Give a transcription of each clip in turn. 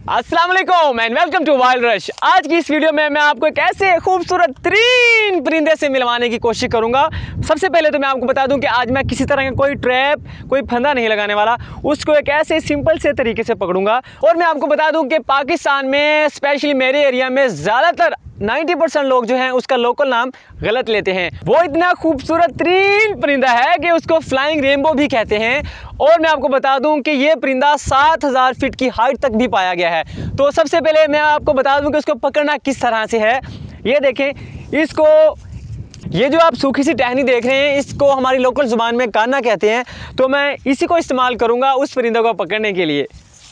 अस्सलाम वालेकुम and welcome to wild rush. आज की इस वीडियो में मैं आपको एक ऐसे खूबसूरत तरीन परिंदे से मिलवाने की कोशिश करूंगा। सबसे पहले तो मैं आपको बता दूं कि आज मैं किसी तरह का कोई ट्रैप, कोई फंदा नहीं लगाने वाला, उसको एक ऐसे सिंपल से तरीके से पकड़ूंगा। और मैं आपको बता दूं कि पाकिस्तान में स्पेशली मेरे एरिया में ज़्यादातर 90% लोग जो हैं उसका लोकल नाम गलत लेते हैं। वो इतना खूबसूरत तरीन परिंदा है कि उसको फ्लाइंग रेनबो भी कहते हैं। और मैं आपको बता दूं कि ये परिंदा 7000 फीट की हाइट तक भी पाया गया है। तो सबसे पहले मैं आपको बता दूं कि उसको पकड़ना किस तरह से है। ये देखें, इसको, ये जो आप सूखी सी टहनी देख रहे हैं, इसको हमारी लोकल ज़ुबान में काना कहते हैं। तो मैं इसी को इस्तेमाल करूँगा उस परिंदे को पकड़ने के लिए।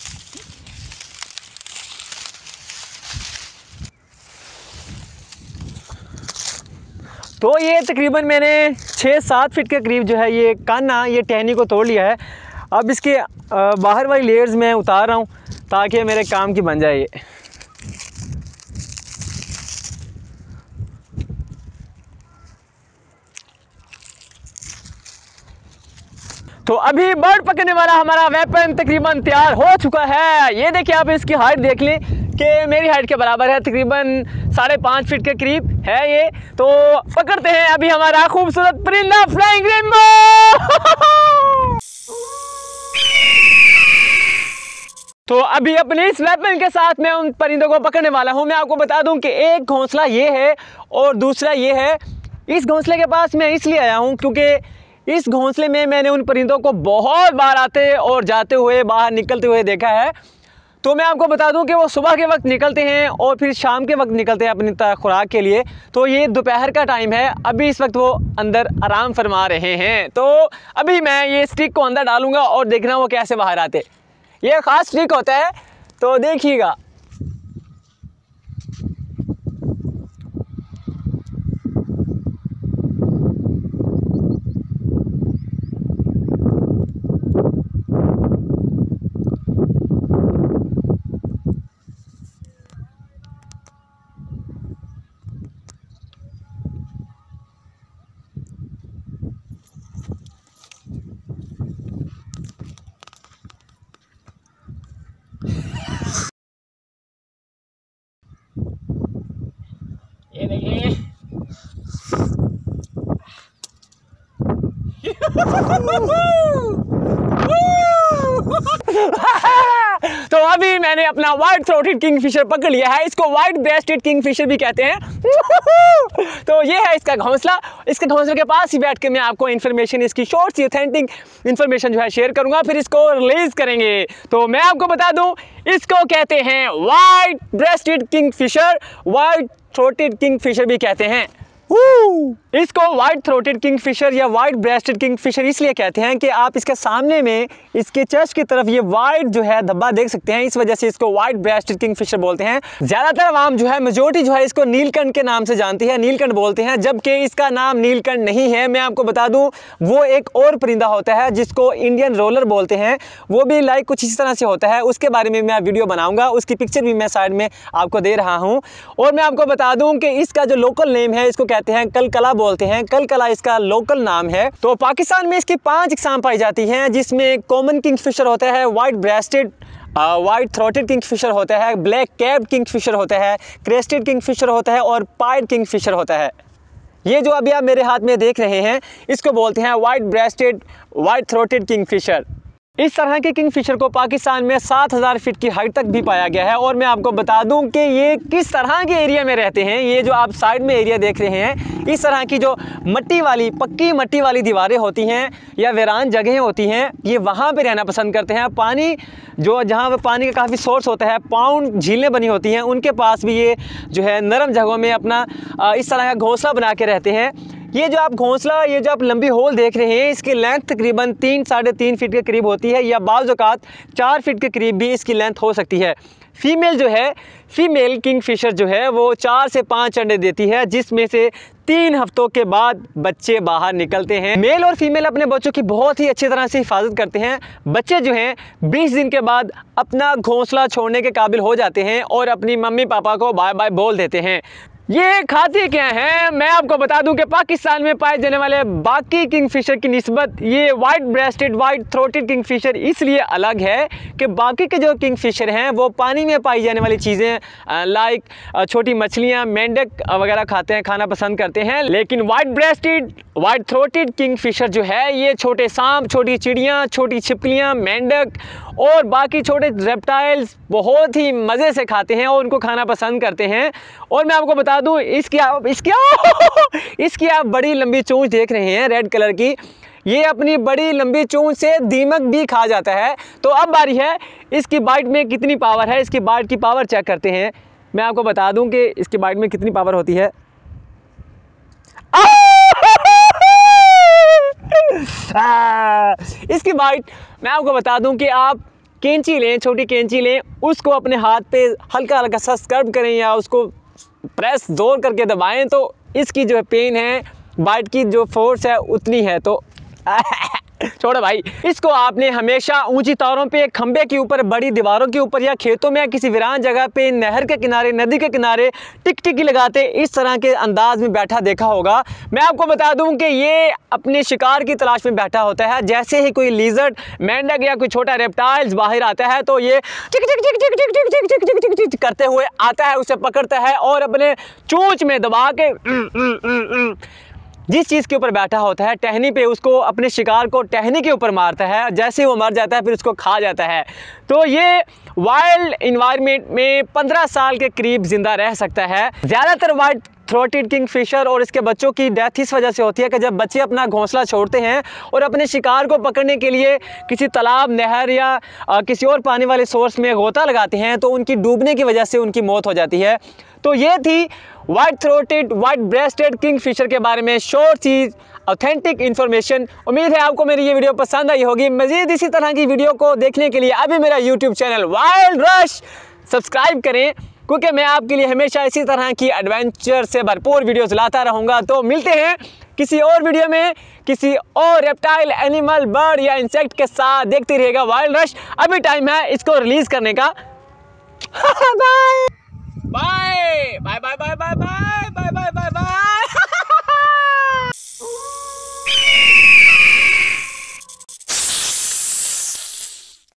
तो ये तकरीबन मैंने 6-7 फीट के करीब जो है ये काना, ये टहनी को तोड़ लिया है। अब इसके बाहर वाली लेयर्स मैं उतार रहा हूँ ताकि मेरे काम की बन जाए ये। तो अभी बर्ड पकड़ने वाला हमारा वेपन तकरीबन तैयार हो चुका है। ये देखिए, आप इसकी हाइट देख लें कि मेरी हाइट के बराबर है, तकरीबन 5.5 फीट के करीब है ये। तो पकड़ते हैं अभी हमारा खूबसूरत परिंदा फ्लाइंग रेनबो। तो अभी अपने इस वेपन के साथ मैं उन परिंदों को पकड़ने वाला हूं। मैं आपको बता दूं कि एक घोंसला ये है और दूसरा ये है। इस घोंसले के पास मैं इसलिए आया हूं क्योंकि इस घोंसले में मैंने उन परिंदों को बहुत बार आते और जाते हुए, बाहर निकलते हुए देखा है। तो मैं आपको बता दूं कि वो सुबह के वक्त निकलते हैं और फिर शाम के वक्त निकलते हैं अपनी खुराक के लिए। तो ये दोपहर का टाइम है, अभी इस वक्त वो अंदर आराम फरमा रहे हैं। तो अभी मैं ये स्टिक को अंदर डालूंगा और देखना वो कैसे बाहर आते। ये ख़ास स्टिक होता है, तो देखिएगा। ये देखिए। तो अभी मैंने अपना व्हाइट थ्रोटेड किंगफिशर पकड़ लिया है। इसको व्हाइट ब्रेस्टेड किंगफिशर भी कहते हैं। तो ये है इसका घोंसला। इसके घोंसले के पास ही बैठ के मैं आपको इन्फॉर्मेशन, इसकी शॉर्ट सी ऑथेंटिक इन्फॉर्मेशन जो है शेयर करूंगा, फिर इसको रिलीज करेंगे। तो मैं आपको बता दूं, इसको कहते हैं white breasted kingfisher, white throated kingfisher भी कहते हैं। इसको व्हाइट थ्रोटेड किंगफिशर या व्हाइट ब्रेस्टेड किंगफिशर इसलिए कहते हैं कि आप इसके सामने में, इसके चेस्ट की तरफ ये व्हाइट जो है धब्बा देख सकते हैं। इस वजह से इसको व्हाइट ब्रेस्टेड किंगफिशर बोलते हैं। ज्यादातर आवाम जो है, मेजोरिटी जो है, इसको नीलकंठ के नाम से जानती है, नीलकंठ बोलते हैं, जबकि इसका नाम नीलकंठ नहीं है। मैं आपको बता दूं, वो एक और परिंदा होता है जिसको इंडियन रोलर बोलते हैं। वो भी लाइक कुछ इस तरह से होता है। उसके बारे में मैं वीडियो बनाऊंगा, उसकी पिक्चर भी मैं साइड में आपको दे रहा हूँ। और मैं आपको बता दूं कि इसका जो लोकल नेम है, इसको कहते हैं कलकला बोलते हैं। कलकला इसका लोकल नाम है। तो पाकिस्तान में इसकी 5 इकसाम पाई जाती हैं, जिसमें कॉमन किंगफिशर होता है, white breasted, white throated kingfisher होता है, ब्लैक कैप्ड किंगफिशर होता है, क्रेस्टेड किंगफिशर होता है और पाइड किंगफिशर होता है। ये जो अभी आप मेरे हाथ में देख रहे हैं, इसको बोलते हैं white breasted, white throated kingfisher. इस तरह के किंगफिशर को पाकिस्तान में 7000 फीट की हाइट तक भी पाया गया है। और मैं आपको बता दूं कि ये किस तरह के एरिया में रहते हैं। ये जो आप साइड में एरिया देख रहे हैं, इस तरह की जो मट्टी वाली, पक्की मट्टी वाली दीवारें होती हैं या वीरान जगहें होती हैं, ये वहाँ पे रहना पसंद करते हैं। पानी जो, जहाँ पर पानी का काफ़ी सोर्स होता है, पाउंड झीलें बनी होती हैं, उनके पास भी ये जो है नरम जगहों में अपना इस तरह का घोंसला बना के रहते हैं। ये जो आप घोंसला, ये जो आप लंबी होल देख रहे हैं, इसकी लेंथ तकरीबन 3-3.5 फीट के करीब होती है, या बाज़ औक़ात 4 फीट के करीब भी इसकी लेंथ हो सकती है। फीमेल जो है, फीमेल किंगफिशर जो है, वो 4 से 5 अंडे देती है, जिसमें से 3 हफ्तों के बाद बच्चे बाहर निकलते हैं। मेल और फीमेल अपने बच्चों की बहुत ही अच्छी तरह से हिफाजत करते हैं। बच्चे जो हैं 20 दिन के बाद अपना घोंसला छोड़ने के काबिल हो जाते हैं और अपनी मम्मी पापा को बाय बाय बोल देते हैं। ये खाते क्या हैं, मैं आपको बता दूं कि पाकिस्तान में पाए जाने वाले बाकी किंगफिशर की निस्बत ये white breasted white throated kingfisher इसलिए अलग है कि बाकी के जो किंगफिशर हैं वो पानी में पाई जाने वाली चीज़ें लाइक छोटी मछलियाँ, मेंढक वगैरह खाते हैं, खाना पसंद करते हैं। लेकिन white breasted white throated kingfisher जो है ये छोटे सांप, छोटी चिड़ियाँ, छोटी छिपकलियाँ, मेंढक और बाकी छोटे रेप्टाइल्स बहुत ही मज़े से खाते हैं और उनको खाना पसंद करते हैं। और मैं आपको बता दूं इसकी आप बड़ी लंबी चोंच देख रहे हैं रेड कलर की, ये अपनी बड़ी लंबी चोंच से दीमक भी खा जाता है। तो अब बारी है इसकी बाइट में कितनी पावर है, इसकी बाइट की पावर चेक करते हैं। मैं आपको बता दूं कि इसकी बाइट में कितनी पावर होती है। इसकी बाइट मैं आपको बता दूं कि आप कैंची लें, छोटी कैंची लें, उसको अपने हाथ पे हल्का हल्का सा स्क्रब करें या उसको प्रेस जोर करके दबाएं तो इसकी जो पेन है, बाइट की जो फोर्स है उतनी है। तो छोड़ो भाई, इसको आपने हमेशा ऊंची तारों पे, खंबे के ऊपर, बड़ी दीवारों के ऊपर या खेतों में किसी वीरान जगह पे, नहर के किनारे, नदी के किनारे टिकटिकी लगाते इस तरह के अंदाज में बैठा देखा होगा। मैं आपको बता दूं कि ये अपने शिकार की तलाश में बैठा होता है। जैसे ही कोई लिजर्ड, मेंढक या कोई छोटा रेप्टाइल्स बाहर आता है तो ये टिक टिक टिक टिक टिक टिक टिक टिक टिक टिक टिक करते हुए आता है, उसे पकड़ता है और अपने चोंच में दबा के जिस चीज़ के ऊपर बैठा होता है, टहनी पे, उसको अपने शिकार को टहनी के ऊपर मारता है। जैसे ही वो मर जाता है फिर उसको खा जाता है। तो ये वाइल्ड इन्वायरमेंट में 15 साल के करीब जिंदा रह सकता है। ज़्यादातर वाइट थ्रोटेड किंगफिशर और इसके बच्चों की डेथ इस वजह से होती है कि जब बच्चे अपना घोंसला छोड़ते हैं और अपने शिकार को पकड़ने के लिए किसी तालाब, नहर या किसी और पानी वाले सोर्स में गोता लगाते हैं तो उनकी डूबने की वजह से उनकी मौत हो जाती है। तो ये थी white throated white breasted kingfisher के बारे में शॉर्ट सी ऑथेंटिक इन्फॉर्मेशन। उम्मीद है आपको मेरी ये वीडियो पसंद आई होगी। मज़ीद इसी तरह की वीडियो को देखने के लिए अभी मेरा YouTube channel Wild Rush subscribe करें, क्योंकि मैं आपके लिए हमेशा इसी तरह की एडवेंचर से भरपूर वीडियोस लाता रहूँगा। तो मिलते हैं किसी और वीडियो में किसी और रेप्टाइल, एनिमल, बर्ड या इंसेक्ट के साथ। देखते रहिएगा वाइल्ड रश। अभी टाइम है इसको रिलीज़ करने का। Bye bye bye bye bye bye.